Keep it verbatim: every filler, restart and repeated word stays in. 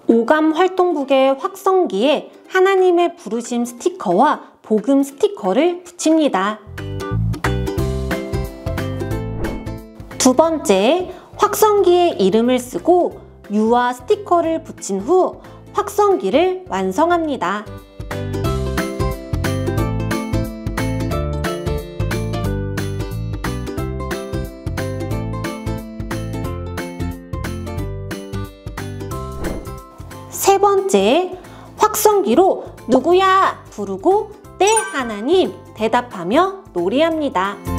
오감활동북의 확성기에 하나님의 부르심 스티커와 복음 스티커를 붙입니다. 두 번째, 확성기에 이름을 쓰고 유화 스티커를 붙인 후 확성기를 완성합니다. 세 번째, 확성기로 누구야 부르고 네 하나님 대답하며 놀이합니다.